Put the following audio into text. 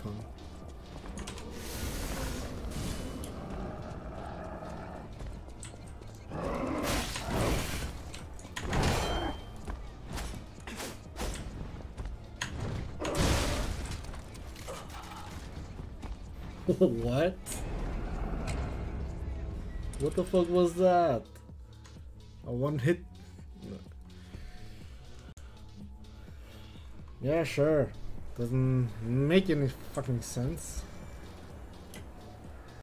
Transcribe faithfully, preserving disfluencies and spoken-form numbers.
fun. What? What the fuck was that? A one hit? Yeah, sure. Doesn't make any fucking sense.